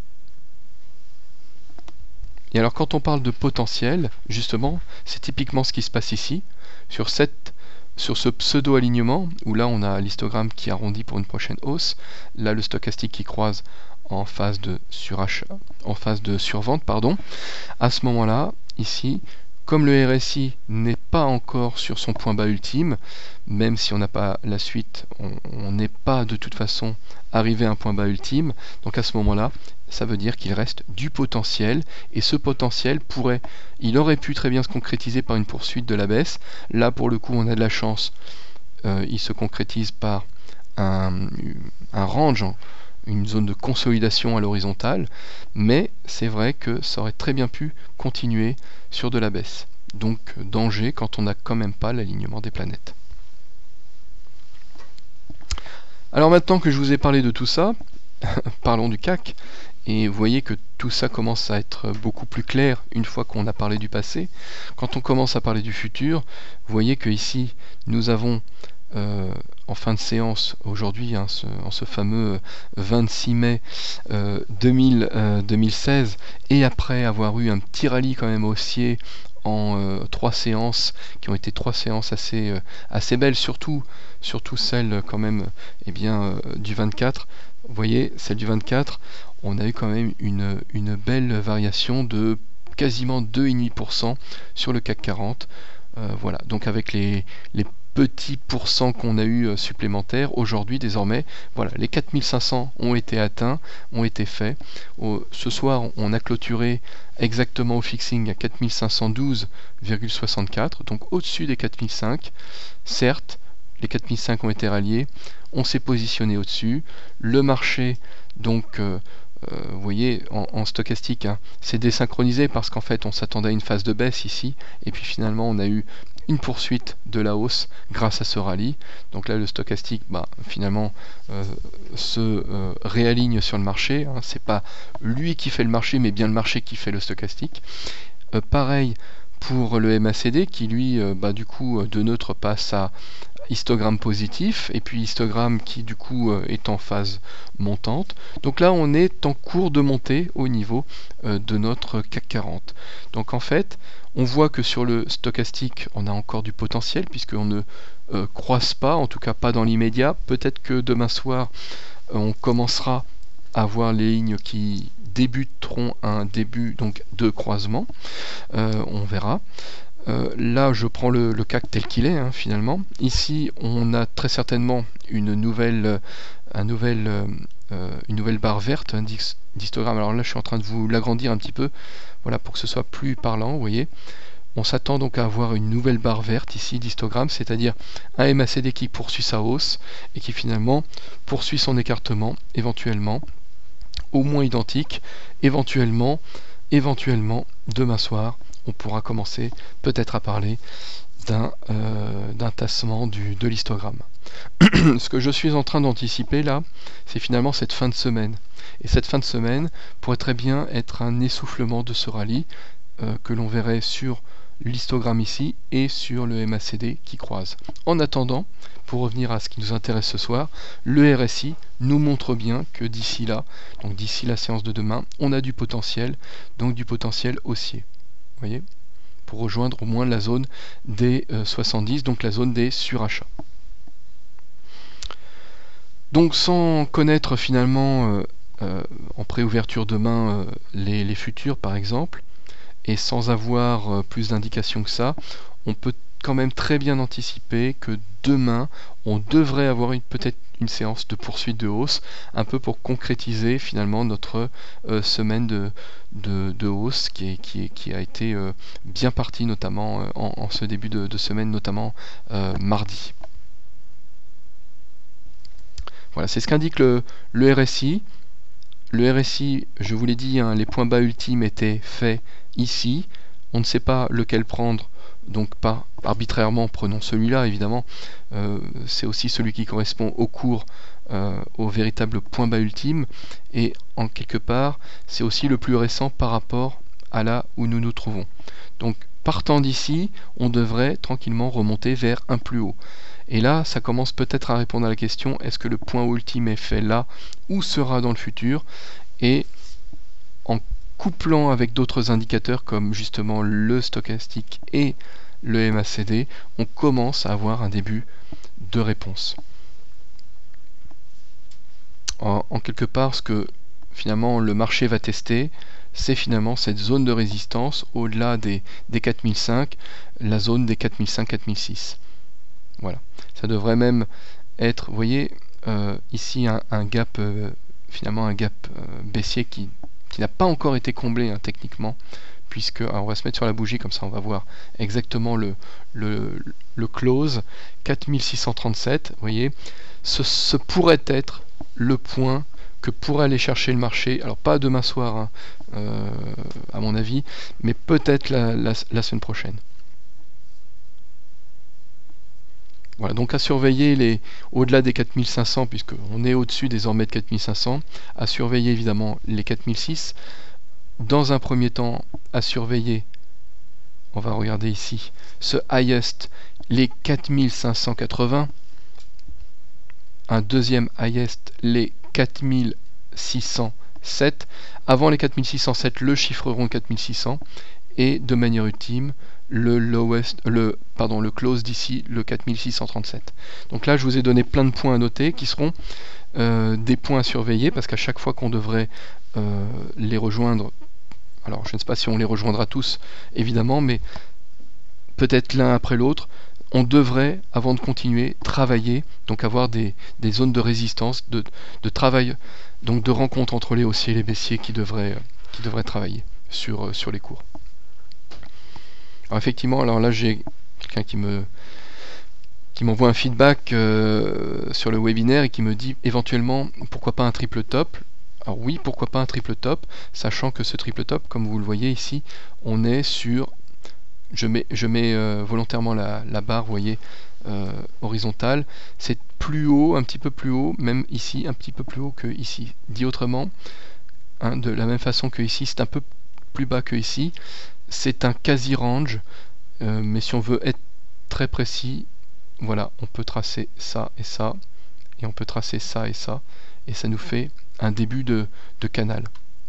Et alors quand on parle de potentiel, justement, c'est typiquement ce qui se passe ici, sur cette Sur ce pseudo-alignement, où là on a l'histogramme qui arrondit pour une prochaine hausse, là le stochastique qui croise en phase de surachat, en phase de survente, pardon. À ce moment-là, ici, comme le R S I n'est pas encore sur son point bas ultime, même si on n'a pas la suite, on n'est pas de toute façon arrivé à un point bas ultime, donc à ce moment-là, ça veut dire qu'il reste du potentiel, et ce potentiel pourrait, il aurait pu très bien se concrétiser par une poursuite de la baisse. Là pour le coup on a de la chance, euh, il se concrétise par un, un range, une zone de consolidation à l'horizontale, mais c'est vrai que ça aurait très bien pu continuer sur de la baisse. Donc danger quand on n'a quand même pas l'alignement des planètes. Alors maintenant que je vous ai parlé de tout ça, parlons du C A C. Et vous voyez que tout ça commence à être beaucoup plus clair une fois qu'on a parlé du passé. Quand on commence à parler du futur, vous voyez que ici nous avons euh, en fin de séance aujourd'hui, hein, ce, en ce fameux vingt-six mai euh, deux mille, euh, deux mille seize, et après avoir eu un petit rallye quand même haussier en euh, trois séances, qui ont été trois séances assez, euh, assez belles, surtout, surtout celle quand même eh bien, euh, du vingt-quatre. Vous voyez, celle du vingt-quatre, on a eu quand même une, une belle variation de quasiment deux virgule cinq pour cent sur le C A C quarante. Euh, voilà, donc avec les, les petits pourcents qu'on a eu euh, supplémentaires, aujourd'hui désormais, voilà, les quatre mille cinq cents ont été atteints, ont été faits. Au, ce soir, on a clôturé exactement au fixing à quatre mille cinq cent douze virgule soixante-quatre, donc au-dessus des quatre mille cinq. Certes, les quatre mille cinq ont été ralliés, on s'est positionné au-dessus. Le marché, donc, euh, euh, vous voyez, en, en stochastique, hein, c'est désynchronisé parce qu'en fait, on s'attendait à une phase de baisse ici, et puis finalement, on a eu une poursuite de la hausse grâce à ce rallye. Donc là, le stochastique, bah, finalement, euh, se euh, réaligne sur le marché. Hein. C'est pas lui qui fait le marché, mais bien le marché qui fait le stochastique. Euh, pareil pour le M A C D, qui lui, euh, bah, du coup, de neutre passe à histogramme positif, et puis histogramme qui du coup euh, est en phase montante. Donc là on est en cours de montée au niveau euh, de notre C A C quarante. Donc en fait on voit que sur le stochastique on a encore du potentiel puisqu'on ne euh, croise pas, en tout cas pas dans l'immédiat. Peut-être que demain soir euh, on commencera à voir les lignes qui débuteront un début donc de croisement, euh, on verra. Euh, là, je prends le, le C A C tel qu'il est, hein, finalement. Ici, on a très certainement une nouvelle, un nouvel, euh, une nouvelle barre verte, un d'histogramme. Alors là, je suis en train de vous l'agrandir un petit peu, voilà, pour que ce soit plus parlant, vous voyez. On s'attend donc à avoir une nouvelle barre verte ici d'histogramme, c'est-à-dire un M A C D qui poursuit sa hausse et qui finalement poursuit son écartement, éventuellement, au moins identique, éventuellement, éventuellement, demain soir, on pourra commencer peut-être à parler d'un euh, d'un tassement du, de l'histogramme. Ce que je suis en train d'anticiper là, c'est finalement cette fin de semaine. Et cette fin de semaine pourrait très bien être un essoufflement de ce rallye euh, que l'on verrait sur l'histogramme ici et sur le M A C D qui croise. En attendant, pour revenir à ce qui nous intéresse ce soir, le R S I nous montre bien que d'ici là, donc d'ici la séance de demain, on a du potentiel, donc du potentiel haussier. Voyez, pour rejoindre au moins la zone des euh, soixante-dix, donc la zone des surachats. Donc sans connaître finalement euh, euh, en préouverture demain euh, les, les futurs par exemple, et sans avoir euh, plus d'indications que ça, on peut quand même très bien anticiper que demain on devrait avoir une, peut-être une séance de poursuite de hausse, un peu pour concrétiser finalement notre euh, semaine de, de, de hausse qui, est, qui, est, qui a été euh, bien partie notamment euh, en, en ce début de, de semaine, notamment euh, mardi. Voilà, c'est ce qu'indique le, le R S I. Le R S I, je vous l'ai dit, hein, les points bas ultimes étaient faits ici. On ne sait pas lequel prendre, donc pas arbitrairement, prenons celui-là évidemment. Euh, c'est aussi celui qui correspond au cours, euh, au véritable point bas ultime. Et en quelque part, c'est aussi le plus récent par rapport à là où nous nous trouvons. Donc partant d'ici, on devrait tranquillement remonter vers un plus haut. Et là, ça commence peut-être à répondre à la question, est-ce que le point ultime est fait là ou sera dans le futur? Et en couplant avec d'autres indicateurs comme justement le stochastique et le M A C D, on commence à avoir un début de réponse. En, en quelque part, ce que finalement le marché va tester, c'est finalement cette zone de résistance au-delà des, des quatre mille cinq, la zone des quatre mille cinq quatre mille six. Voilà, ça devrait même être, vous voyez, euh, ici un, un gap, euh, finalement un gap euh, baissier qui, qui n'a pas encore été comblé hein, techniquement, puisque, alors on va se mettre sur la bougie, comme ça on va voir exactement le, le, le close, quatre mille six cent trente-sept, vous voyez, ce, ce pourrait être le point que pourrait aller chercher le marché, alors pas demain soir, hein, euh, à mon avis, mais peut-être la, la, la semaine prochaine. Voilà, donc à surveiller les au-delà des quatre mille cinq cents, puisqu'on est au-dessus désormais de quatre mille cinq cents, à surveiller évidemment les quatre mille six. Dans un premier temps, à surveiller, on va regarder ici, ce highest, les quatre mille cinq cent quatre-vingts. Un deuxième highest, les quatre mille six cent sept. Avant les quatre mille six cent sept, le chiffre rond quatre mille six cents. Et de manière ultime, le lowest, le, pardon, le close d'ici, le quatre mille six cent trente-sept. Donc là, je vous ai donné plein de points à noter qui seront euh, des points à surveiller, parce qu'à chaque fois qu'on devrait euh, les rejoindre, alors je ne sais pas si on les rejoindra tous, évidemment, mais peut-être l'un après l'autre, on devrait, avant de continuer, travailler, donc avoir des, des zones de résistance, de, de travail, donc de rencontre entre les haussiers et les baissiers qui devraient, qui devraient travailler sur, sur les cours. Alors effectivement, alors là j'ai quelqu'un qui me qui m'envoie un feedback euh, sur le webinaire et qui me dit éventuellement pourquoi pas un triple top. Alors oui, pourquoi pas un triple top, sachant que ce triple top, comme vous le voyez ici, on est sur, je mets, je mets euh, volontairement la, la barre, vous voyez, euh, horizontale, c'est plus haut, un petit peu plus haut, même ici, un petit peu plus haut que ici. Dit autrement, hein, de la même façon que ici, c'est un peu plus bas que ici. C'est un quasi range, euh, mais si on veut être très précis, voilà, on peut tracer ça et ça, et on peut tracer ça et ça, et ça nous fait un début de, de canal.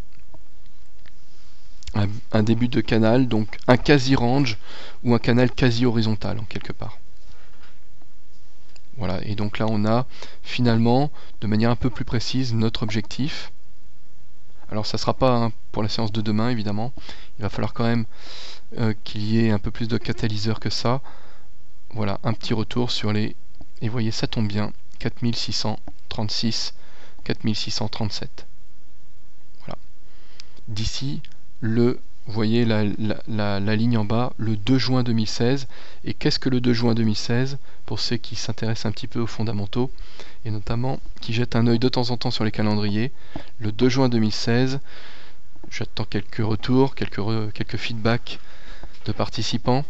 Un, un début de canal, donc un quasi range, ou un canal quasi horizontal, en quelque part. Voilà, et donc là on a finalement, de manière un peu plus précise, notre objectif. Alors ça ne sera pas hein, pour la séance de demain évidemment, il va falloir quand même euh, qu'il y ait un peu plus de catalyseurs que ça. Voilà, un petit retour sur les... Et vous voyez, ça tombe bien, quatre mille six cent trente-six, quatre mille six cent trente-sept. Voilà. D'ici, le, vous voyez la, la, la, la ligne en bas, le deux juin deux mille seize. Et qu'est-ce que le deux juin deux mille seize? Pour ceux qui s'intéressent un petit peu aux fondamentaux, et notamment qui jettent un œil de temps en temps sur les calendriers, le deux juin deux mille seize, j'attends quelques retours, quelques, re, quelques feedbacks de participants.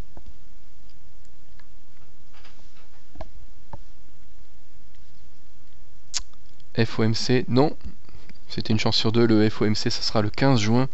F O M C, non, c'était une chance sur deux, le F O M C ça sera le quinze juin.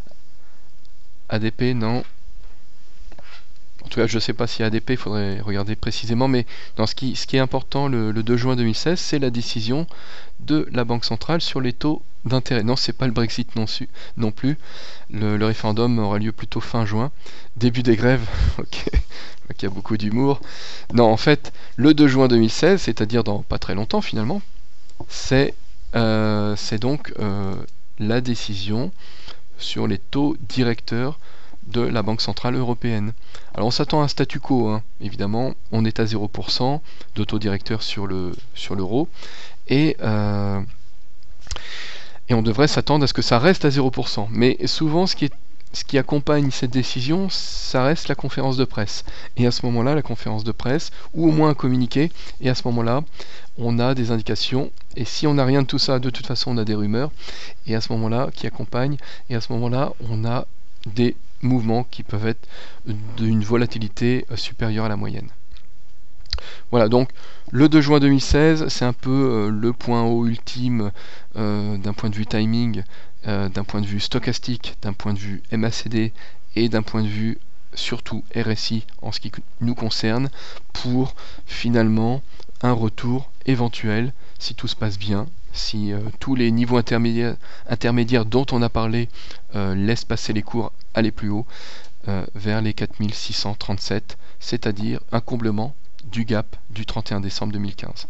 A D P, non. En tout cas, je ne sais pas si A D P, il faudrait regarder précisément, mais dans ce qui, ce qui est important le, le deux juin deux mille seize, c'est la décision de la Banque centrale sur les taux d'intérêt. Non, c'est pas le Brexit non, su, non plus. Le, le référendum aura lieu plutôt fin juin. Début des grèves, ok, il y a beaucoup d'humour. Non, en fait, le deux juin deux mille seize, c'est-à-dire dans pas très longtemps finalement, c'est euh, donc euh, la décision sur les taux directeurs de la Banque Centrale Européenne. Alors on s'attend à un statu quo, hein. Évidemment, on est à zéro pour cent de taux directeur sur le sur l'euro, et, euh, et on devrait s'attendre à ce que ça reste à zéro pour cent. Mais souvent, ce qui est ce qui accompagne cette décision, ça reste la conférence de presse. Et à ce moment-là, la conférence de presse, ou au moins un communiqué, et à ce moment-là, on a des indications, et si on n'a rien de tout ça, de toute façon, on a des rumeurs, et à ce moment-là, qui accompagnent, et à ce moment-là, on a des mouvements qui peuvent être d'une volatilité supérieure à la moyenne. Voilà, donc le deux juin deux mille seize, c'est un peu euh, le point haut ultime euh, d'un point de vue timing, euh, d'un point de vue stochastique, d'un point de vue M A C D et d'un point de vue surtout R S I en ce qui nous concerne, pour finalement un retour éventuel, si tout se passe bien, si euh, tous les niveaux intermédiaires, intermédiaires dont on a parlé euh, laissent passer les cours aller plus haut, euh, vers les quatre mille six cent trente-sept, c'est-à-dire un comblement du gap du trente et un décembre deux mille quinze.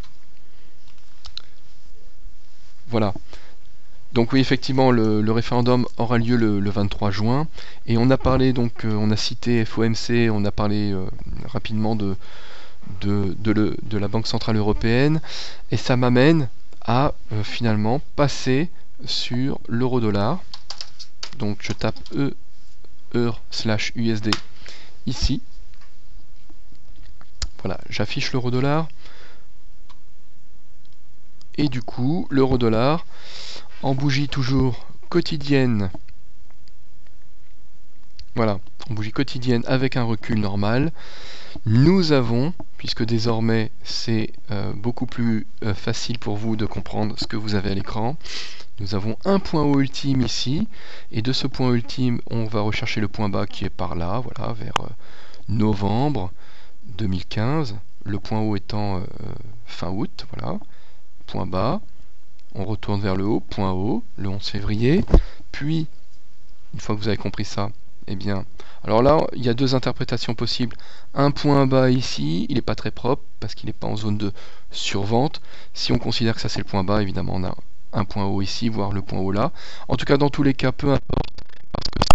Voilà. Donc oui, effectivement, le, le référendum aura lieu le, le vingt-trois juin, et on a parlé, donc, euh, on a cité F O M C, on a parlé euh, rapidement de, de, de, le, de la Banque Centrale Européenne, et ça m'amène à euh, finalement passer sur l'euro-dollar. Donc je tape E, E U R slash U S D ici. Voilà, j'affiche l'euro-dollar. Et du coup, l'euro-dollar, en bougie toujours quotidienne, voilà, en bougie quotidienne avec un recul normal, nous avons, puisque désormais c'est euh, beaucoup plus euh, facile pour vous de comprendre ce que vous avez à l'écran, nous avons un point haut ultime ici, et de ce point ultime, on va rechercher le point bas qui est par là, voilà, vers euh, novembre deux mille quinze, le point haut étant euh, fin août, voilà, point bas, on retourne vers le haut, point haut, le onze février, puis, une fois que vous avez compris ça, eh bien, alors là, il y a deux interprétations possibles. Un point bas ici, il n'est pas très propre, parce qu'il n'est pas en zone de survente. Si on considère que ça c'est le point bas, évidemment, on a un point haut ici, voire le point haut là. En tout cas, dans tous les cas, peu importe, parce que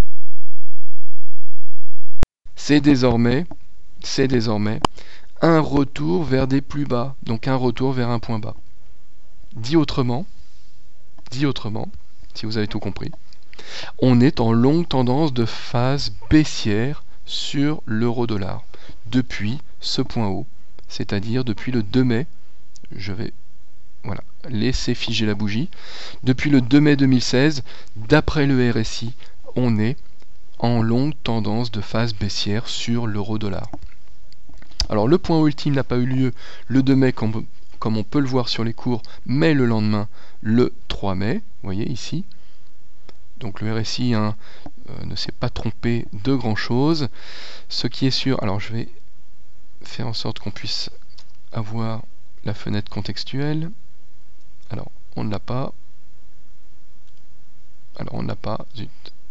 c'est désormais, c'est désormais un retour vers des plus bas, donc un retour vers un point bas. Dit autrement, dit autrement, si vous avez tout compris, on est en longue tendance de phase baissière sur l'euro-dollar depuis ce point haut, c'est-à-dire depuis le deux mai, je vais voilà, laisser figer la bougie, depuis le deux mai deux mille seize, d'après le R S I, on est en longue tendance de phase baissière sur l'euro-dollar. Alors le point ultime n'a pas eu lieu le deux mai comme, comme on peut le voir sur les cours, mais le lendemain, le trois mai, vous voyez ici. Donc le R S I hein, euh, ne s'est pas trompé de grand chose. Ce qui est sûr, alors je vais faire en sorte qu'on puisse avoir la fenêtre contextuelle. Alors on ne l'a pas. Alors on ne l'a pas. Zut.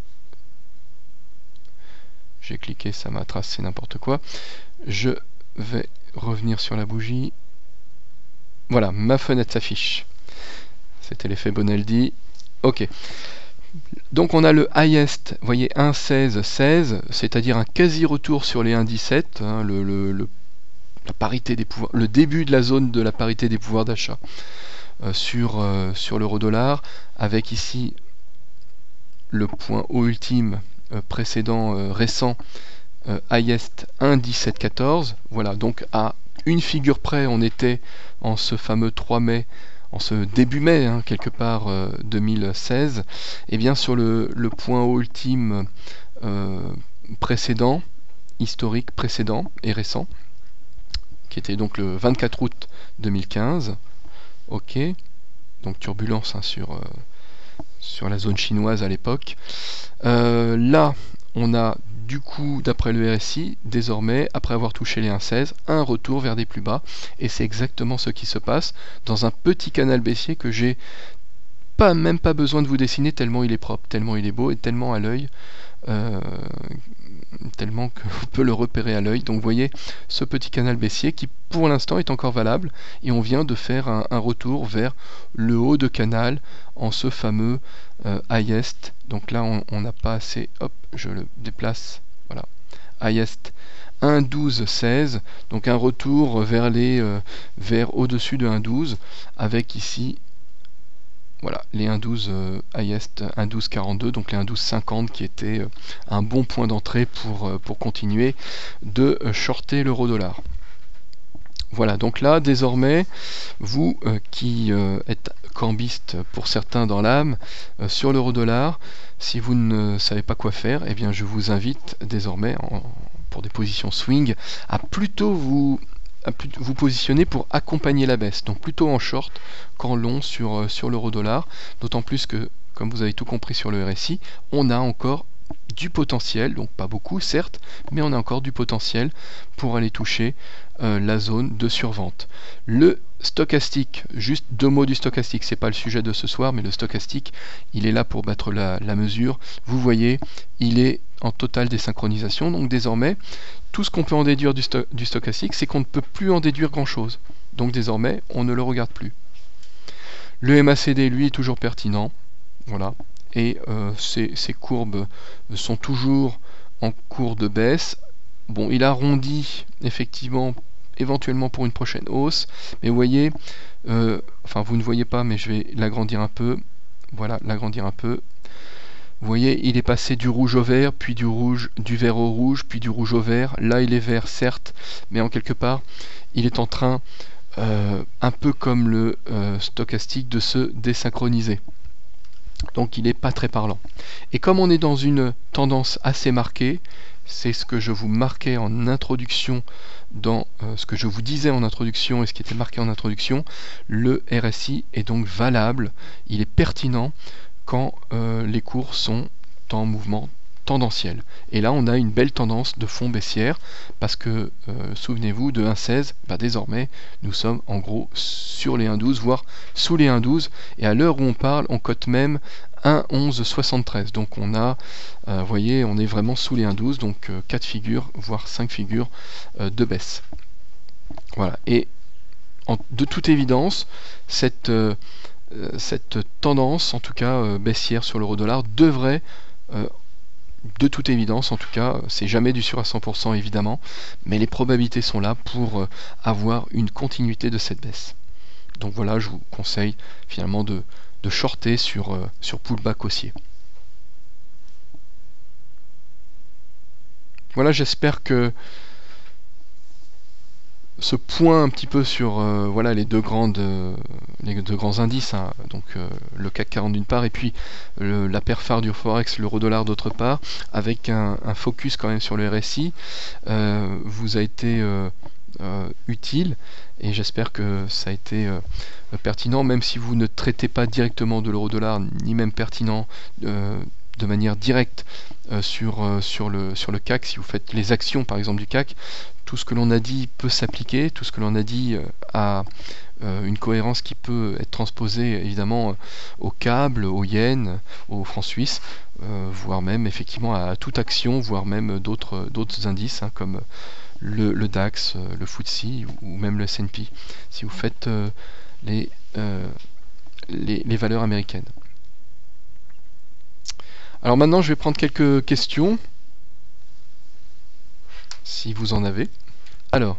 J'ai cliqué, ça m'a tracé n'importe quoi. Je vais revenir sur la bougie. Voilà, ma fenêtre s'affiche. C'était l'effet Bonaldi. Ok. Donc on a le highest, vous voyez, un seize seize, c'est-à-dire un quasi-retour sur les un dix-sept, hein, le, le, le, la parité des pouvoirs, le début de la zone de la parité des pouvoirs d'achat euh, sur, euh, sur l'euro-dollar, avec ici le point haut ultime euh, précédent euh, récent, euh, highest un dix-sept quatorze, voilà, donc à une figure près on était en ce fameux trois mai, en ce début mai, hein, quelque part euh, deux mille seize, et bien sur le, le point haut ultime euh, précédent, historique précédent et récent, qui était donc le vingt-quatre août deux mille quinze, ok, donc turbulence hein, sur, euh, sur la zone chinoise à l'époque. Euh, là, on a du coup, d'après le R S I, désormais, après avoir touché les un seize, un retour vers des plus bas. Et c'est exactement ce qui se passe dans un petit canal baissier que j'ai pas, même pas besoin de vous dessiner tellement il est propre, tellement il est beau et tellement à l'œil, euh, tellement qu'on peut le repérer à l'œil. Donc vous voyez ce petit canal baissier qui pour l'instant est encore valable et on vient de faire un, un retour vers le haut de canal en ce fameux euh, highest. Donc là on n'a pas assez, hop, je le déplace, voilà, highest un douze seize, donc un retour vers les euh, vers au-dessus de un douze avec ici voilà, les un douze euh, highest un douze quarante-deux, donc les un douze cinquante qui était euh, un bon point d'entrée pour, euh, pour continuer de euh, shorter l'euro dollar. Voilà, donc là désormais, vous euh, qui euh, êtes cambiste pour certains dans l'âme, euh, sur l'euro dollar, si vous ne savez pas quoi faire, eh bien je vous invite désormais, en, pour des positions swing, à plutôt vous à vous positionner pour accompagner la baisse, donc plutôt en short qu'en long sur, sur l'euro dollar, d'autant plus que, comme vous avez tout compris sur le R S I, on a encore du potentiel, donc pas beaucoup certes, mais on a encore du potentiel pour aller toucher euh, la zone de survente. Le stochastique, juste deux mots du stochastique, c'est pas le sujet de ce soir, mais le stochastique, il est là pour battre la, la mesure. Vous voyez, il est en totale désynchronisation, donc désormais, tout ce qu'on peut en déduire du, sto du stochastique, c'est qu'on ne peut plus en déduire grand chose. Donc désormais, on ne le regarde plus. Le M A C D, lui, est toujours pertinent. Voilà. Et euh, ces, ces courbes sont toujours en cours de baisse. Bon, il arrondit effectivement, éventuellement pour une prochaine hausse. Mais vous voyez, euh, enfin vous ne voyez pas, mais je vais l'agrandir un peu. Voilà, l'agrandir un peu. Vous voyez, il est passé du rouge au vert, puis du rouge, du vert au rouge, puis du rouge au vert. Là, il est vert, certes, mais en quelque part, il est en train, euh, un peu comme le euh, stochastique, de se désynchroniser. Donc, il n'est pas très parlant. Et comme on est dans une tendance assez marquée, c'est ce que je vous marquais en introduction, dans euh, ce que je vous disais en introduction et ce qui était marqué en introduction. Le R S I est donc valable, il est pertinent quand euh, les cours sont en mouvement tendanciel. Et là on a une belle tendance de fond baissière, parce que euh, souvenez-vous, de un virgule seize, bah, désormais nous sommes en gros sur les un virgule douze, voire sous les un virgule douze, et à l'heure où on parle on cote même un virgule onze soixante-treize. Donc on a, euh, vous voyez, on est vraiment sous les un virgule douze, donc euh, quatre figures, voire cinq figures euh, de baisse. Voilà, et en, de toute évidence, cette, euh, cette tendance, en tout cas euh, baissière sur l'euro dollar, devrait, euh, de toute évidence, en tout cas, c'est jamais du sûr à cent pour cent évidemment, mais les probabilités sont là pour euh, avoir une continuité de cette baisse. Donc voilà, je vous conseille finalement de, de shorter sur, euh, sur pullback haussier. Voilà, j'espère que ce point un petit peu sur euh, voilà, les deux grandes euh, les deux grands indices, hein, donc euh, le C A C quarante d'une part et puis le, la paire phare du Forex, l'euro dollar d'autre part, avec un, un focus quand même sur le R S I, euh, vous a été euh, euh, utile, et j'espère que ça a été euh, pertinent, même si vous ne traitez pas directement de l'euro dollar, ni même pertinent euh, de manière directe euh, sur, euh, sur, le, sur le C A C. Si vous faites les actions par exemple du C A C, tout ce que l'on a dit peut s'appliquer, tout ce que l'on a dit euh, a euh, une cohérence qui peut être transposée évidemment euh, au câble, au yen, au franc suisse, euh, voire même effectivement à toute action, voire même d'autres d'autres indices, hein, comme le, le DAX, le F T S E ou même le S and P, si vous faites euh, les, euh, les, les valeurs américaines. Alors maintenant je vais prendre quelques questions, si vous en avez. Alors,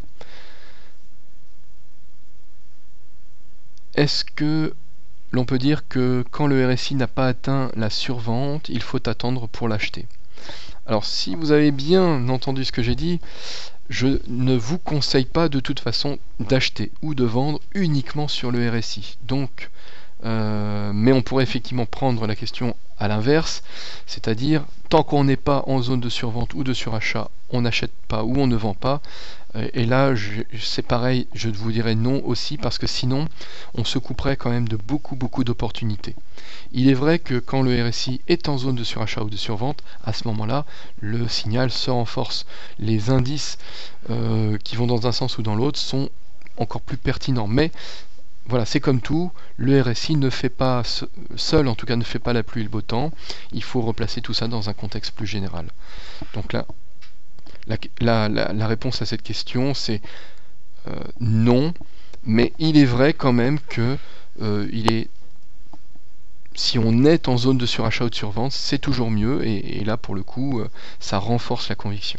est-ce que l'on peut dire que quand le R S I n'a pas atteint la survente, il faut attendre pour l'acheter? Alors si vous avez bien entendu ce que j'ai dit, je ne vous conseille pas de toute façon d'acheter ou de vendre uniquement sur le R S I. Donc, euh, mais on pourrait effectivement prendre la question à l'inverse, c'est-à-dire tant qu'on n'est pas en zone de survente ou de surachat, on n'achète pas ou on ne vend pas. Et là c'est pareil, je vous dirais non aussi, parce que sinon on se couperait quand même de beaucoup beaucoup d'opportunités. Il est vrai que quand le R S I est en zone de surachat ou de survente, à ce moment là le signal se renforce. Les indices euh, qui vont dans un sens ou dans l'autre sont encore plus pertinents, mais voilà, c'est comme tout, le R S I ne fait pas seul, en tout cas ne fait pas la pluie et le beau temps. Il faut replacer tout ça dans un contexte plus général. Donc là, la, la, la, la réponse à cette question, c'est euh, non, mais il est vrai quand même que euh, il est, si on est en zone de surachat ou de survente, c'est toujours mieux, et, et là pour le coup, euh, ça renforce la conviction.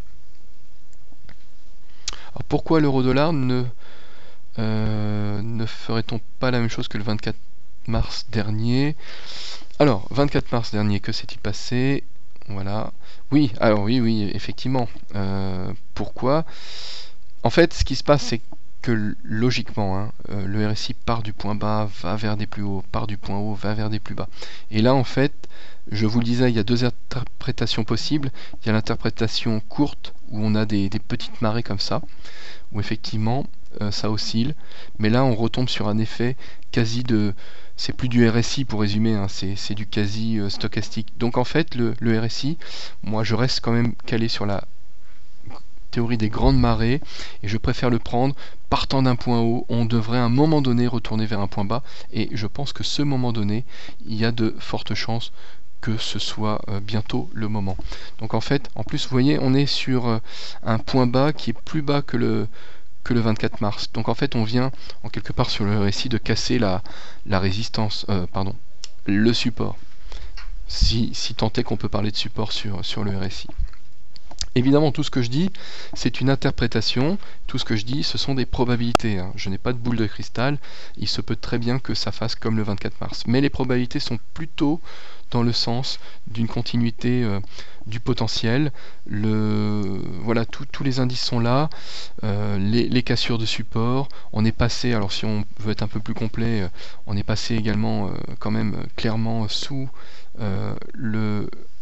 Alors pourquoi l'euro-dollar ne Euh, ne ferait-on pas la même chose que le vingt-quatre mars dernier? Alors, vingt-quatre mars dernier, que s'est-il passé? Voilà. Oui, alors oui, oui, effectivement. Euh, pourquoi? En fait, ce qui se passe, c'est que logiquement, hein, euh, le R S I part du point bas, va vers des plus hauts, part du point haut, va vers des plus bas. Et là, en fait, je vous le disais, il y a deux interprétations possibles. Il y a l'interprétation courte, où on a des, des petites marées comme ça, où effectivement, Euh, ça oscille, mais là on retombe sur un effet quasi de, c'est plus du R S I pour résumer, hein, c'est du quasi euh, stochastique. Donc en fait le, le R S I, moi je reste quand même calé sur la théorie des grandes marées, et je préfère le prendre partant d'un point haut. On devrait à un moment donné retourner vers un point bas, et je pense que ce moment donné, il y a de fortes chances que ce soit euh, bientôt le moment. Donc en fait, en plus vous voyez, on est sur euh, un point bas qui est plus bas que le que le vingt-quatre mars. Donc en fait on vient en quelque part sur le R S I de casser la, la résistance, euh, pardon, le support. Si, si tant est qu'on peut parler de support sur, sur le R S I. Évidemment tout ce que je dis c'est une interprétation, tout ce que je dis ce sont des probabilités, hein. Je n'ai pas de boule de cristal, il se peut très bien que ça fasse comme le vingt-quatre mars. Mais les probabilités sont plutôt dans le sens d'une continuité euh, du potentiel. Le, voilà, tous les indices sont là, euh, les, les cassures de support, on est passé, alors si on veut être un peu plus complet, euh, on est passé également euh, quand même clairement sous euh, le,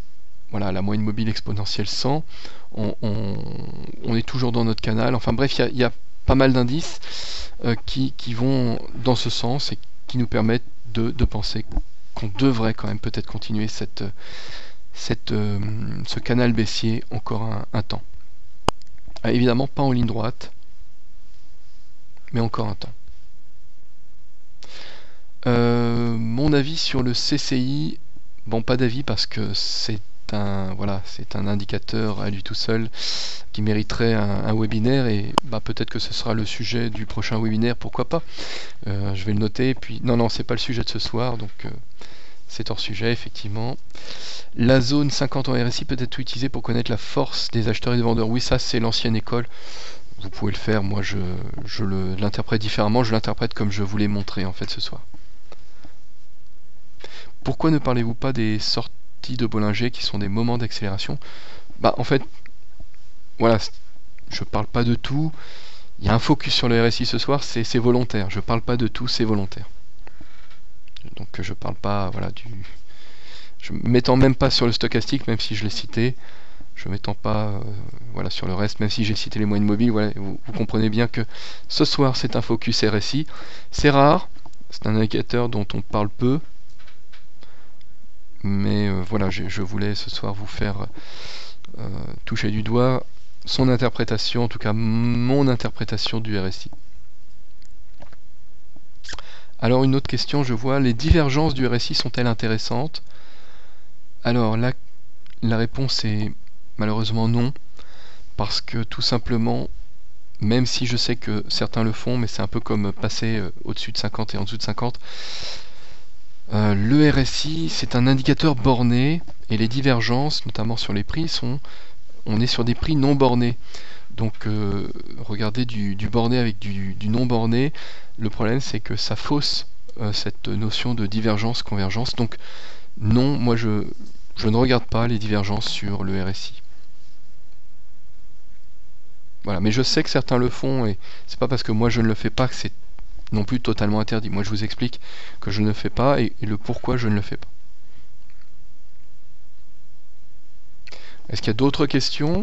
voilà, la moyenne mobile exponentielle cent, on, on, on est toujours dans notre canal. Enfin bref, il y, y a pas mal d'indices euh, qui, qui vont dans ce sens et qui nous permettent de, de penser qu'on devrait quand même peut-être continuer cette, cette, euh, ce canal baissier encore un, un temps. Ah, évidemment pas en ligne droite, mais encore un temps. Euh, mon avis sur le C C I, bon, pas d'avis parce que c'est un voilà, c'est un indicateur à lui tout seul qui mériterait un, un webinaire, et bah, peut-être que ce sera le sujet du prochain webinaire, pourquoi pas. Euh, je vais le noter. Puis non non, c'est pas le sujet de ce soir, donc euh, c'est hors sujet effectivement. La zone cinquante en R S I peut être utilisée pour connaître la force des acheteurs et des vendeurs. Oui, ça c'est l'ancienne école. Vous pouvez le faire. Moi je, je l'interprète différemment. Je l'interprète comme je vous l'ai montré en fait ce soir. Pourquoi ne parlez-vous pas des sorties de Bollinger qui sont des moments d'accélération? Bah en fait, voilà, je parle pas de tout. Il y a un focus sur le R S I ce soir, c'est volontaire. Je parle pas de tout, c'est volontaire. Donc je parle pas, voilà, du. Je m'étends même pas sur le stochastique, même si je l'ai cité. Je m'étends pas, euh, voilà, sur le reste, même si j'ai cité les moyennes mobiles. Voilà, vous, vous comprenez bien que ce soir c'est un focus R S I. C'est rare, c'est un indicateur dont on parle peu. Mais euh, voilà, je, je voulais ce soir vous faire euh, toucher du doigt son interprétation, en tout cas mon interprétation du R S I. Alors une autre question, je vois, les divergences du R S I sont-elles intéressantes? Alors là, la réponse est malheureusement non, parce que tout simplement, même si je sais que certains le font, mais c'est un peu comme passer euh, au-dessus de cinquante et en dessous de cinquante, Euh, le R S I, c'est un indicateur borné, et les divergences, notamment sur les prix, sont, on est sur des prix non bornés. Donc euh, regardez du, du borné avec du, du non borné, le problème c'est que ça fausse euh, cette notion de divergence, convergence. Donc non, moi je, je ne regarde pas les divergences sur le R S I. Voilà, mais je sais que certains le font, et c'est pas parce que moi je ne le fais pas que c'est non plus totalement interdit. Moi je vous explique que je ne le fais pas et, et le pourquoi je ne le fais pas. Est-ce qu'il y a d'autres questions?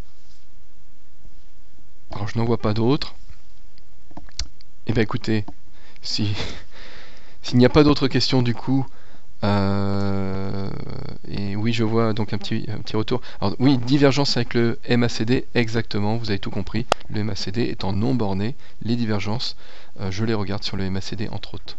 Alors je n'en vois pas d'autres. Eh bien écoutez, si s'il n'y a pas d'autres questions du coup, euh, et oui je vois donc un petit, un petit retour. Alors oui, divergence avec le M A C D, exactement, vous avez tout compris. Le M A C D étant non borné, les divergences, euh, je les regarde sur le M A C D entre autres.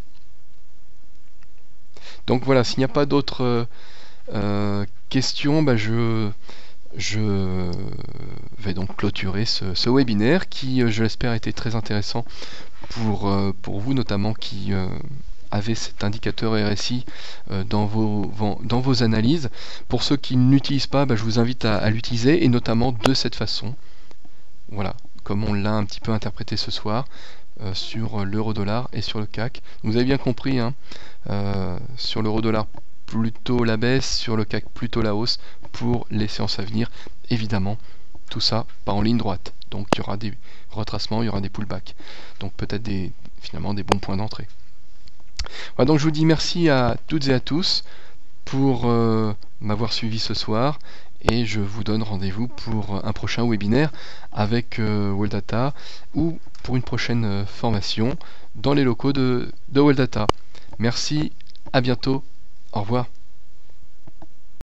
Donc voilà, s'il n'y a pas d'autres euh, euh, questions, bah je, je vais donc clôturer ce, ce webinaire qui, je l'espère, a été très intéressant pour, euh, pour vous, notamment qui euh, avez cet indicateur R S I euh, dans, vos, dans vos analyses. Pour ceux qui ne l'utilisent pas, bah, je vous invite à, à l'utiliser, et notamment de cette façon. Voilà, comme on l'a un petit peu interprété ce soir. Euh, sur l'euro-dollar et sur le C A C. Vous avez bien compris, hein, euh, sur l'euro-dollar plutôt la baisse, sur le C A C plutôt la hausse pour les séances à venir. Évidemment, tout ça pas en ligne droite. Donc il y aura des retracements, il y aura des pullbacks. Donc peut-être des, finalement des bons points d'entrée. Voilà, donc je vous dis merci à toutes et à tous pour euh, m'avoir suivi ce soir. Et je vous donne rendez-vous pour un prochain webinaire avec euh, World-Data ou pour une prochaine euh, formation dans les locaux de, de World-Data. Merci, à bientôt, au revoir.